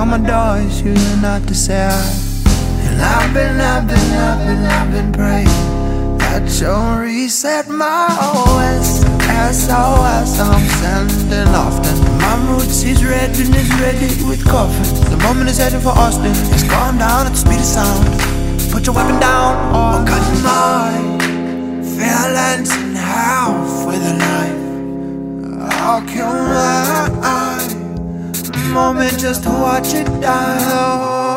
my door is you not to say hi. And I've been praying that you'll reset my OS. SOS, I'm sending often. My roots is red and is ready with coffin. The moment is heading for Austin. It's gone down at the speed of sound. Put your weapon down or cut my feelings in half with a knife. I'll kill my moment just to watch it die.